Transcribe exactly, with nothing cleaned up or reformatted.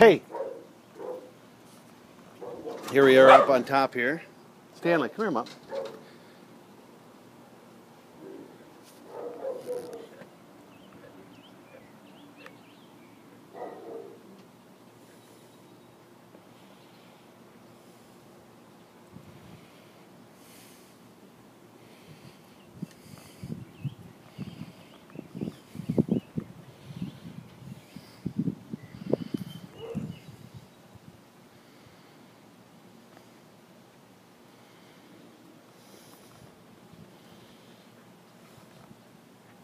Hey! Here we are up on top here. Stanley, come here, Mom.